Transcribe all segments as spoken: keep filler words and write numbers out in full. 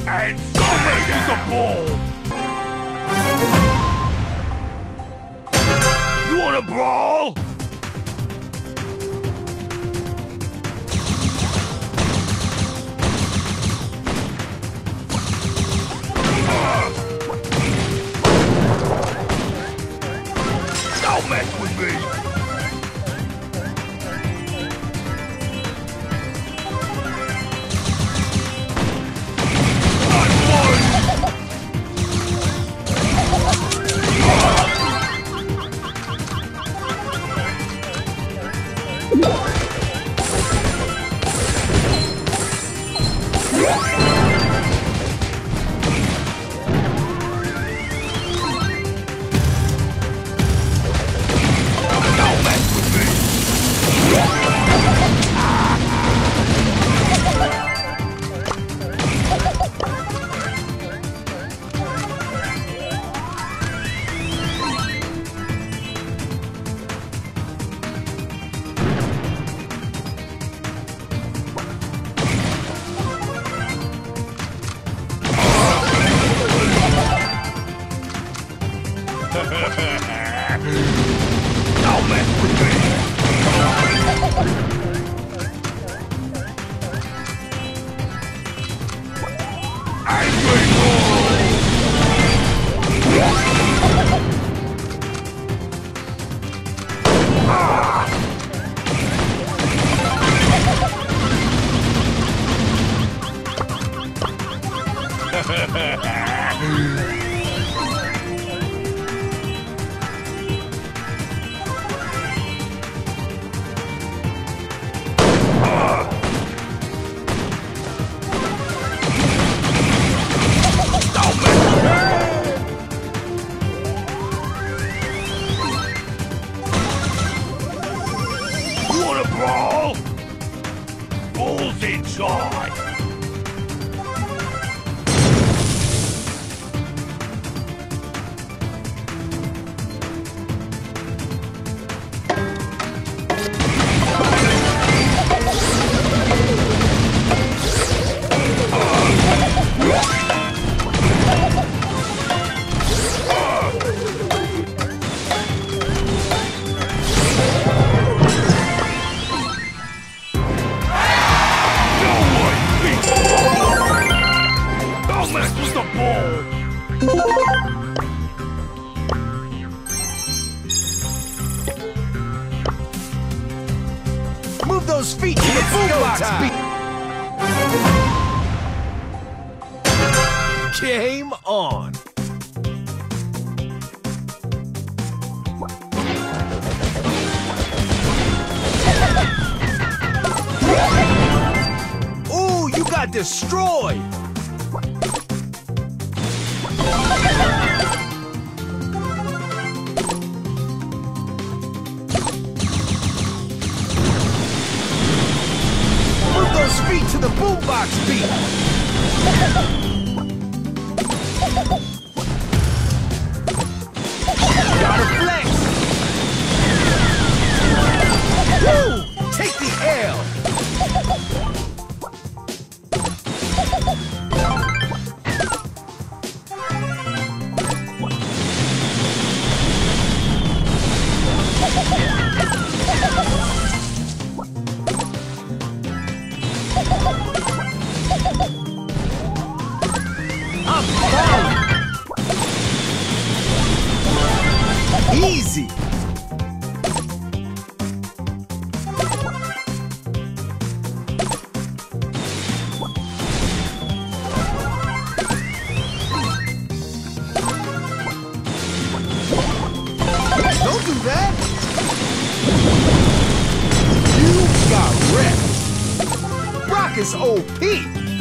And Sonic is a ball! You wanna brawl? Don't mess with me! Don't mess with me! Angry Bull! Ah! Brawl? Bull's in charge! Move those feet to the boombox beat! Game on! Ooh, you got destroyed! Feet to the boombox beat! Gotta flex! Woo! Take the L! Easy! Don't do that! You got wrecked! Brock is O P!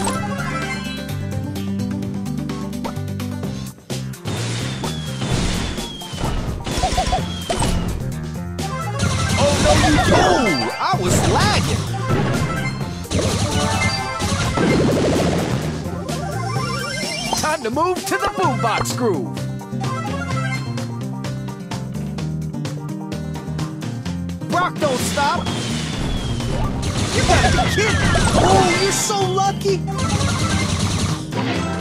Oh, I was lagging. Time to move to the boombox groove. Brock, don't stop. You gotta be kidding. Oh, you're so lucky.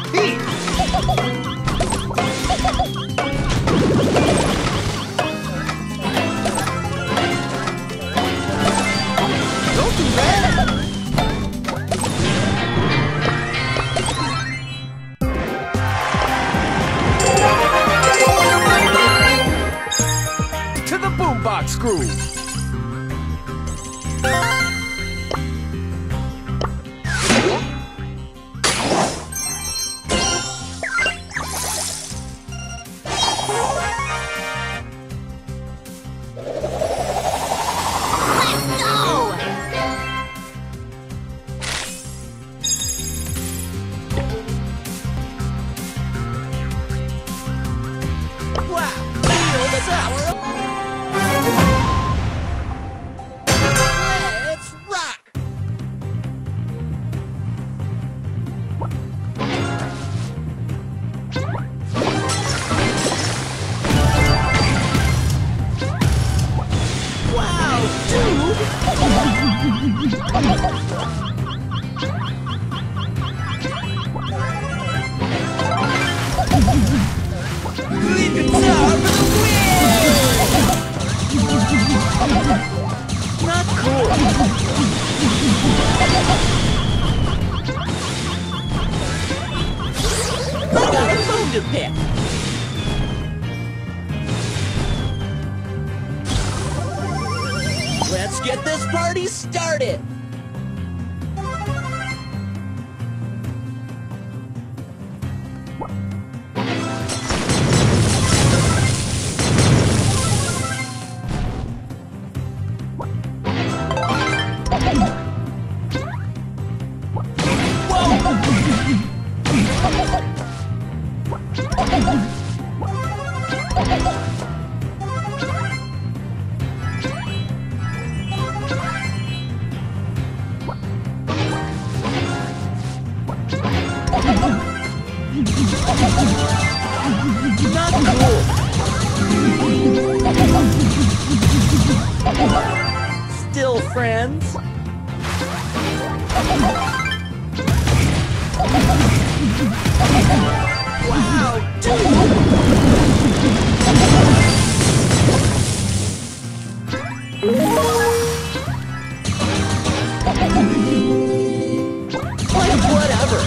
Heat! Don't do that! To the boombox groove! Lead guitar for the win! Not cool. I got a bone to pick. Let's get this party started. Not cool. Still friends? Wow, dude! Like whatever.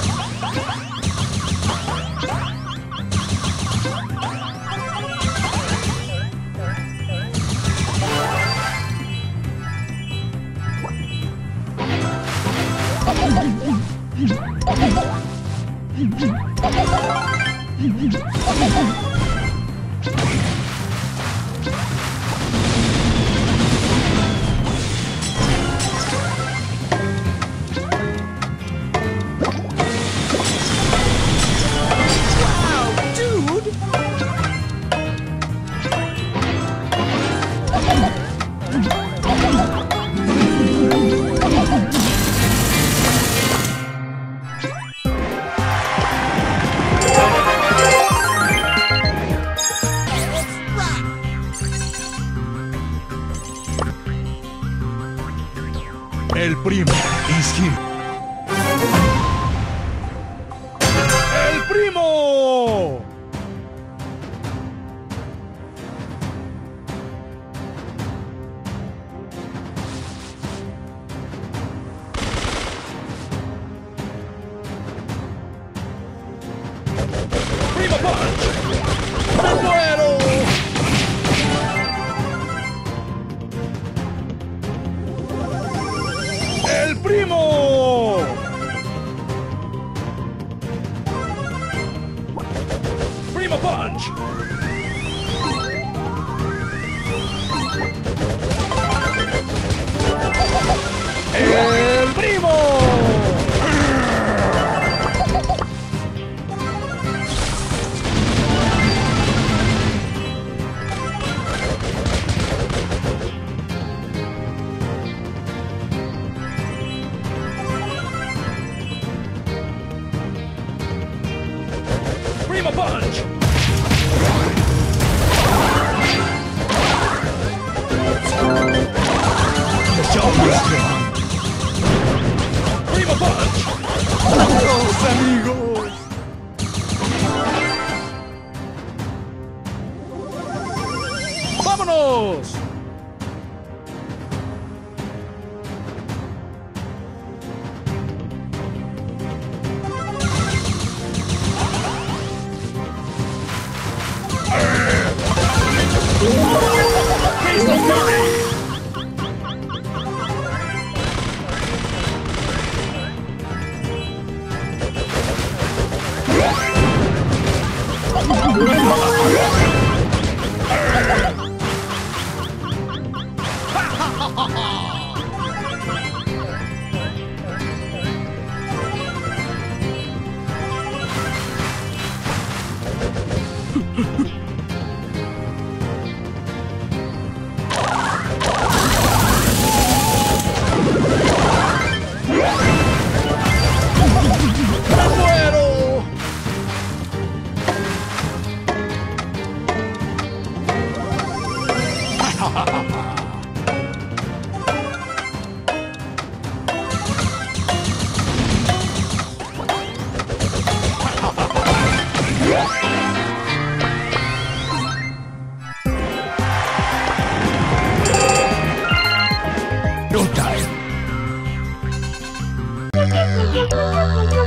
El primo is here. ¡El primo! Primo punch! ¡Me muero! El primo! Primo punch! ¡El primo! Primo punch! Thank you.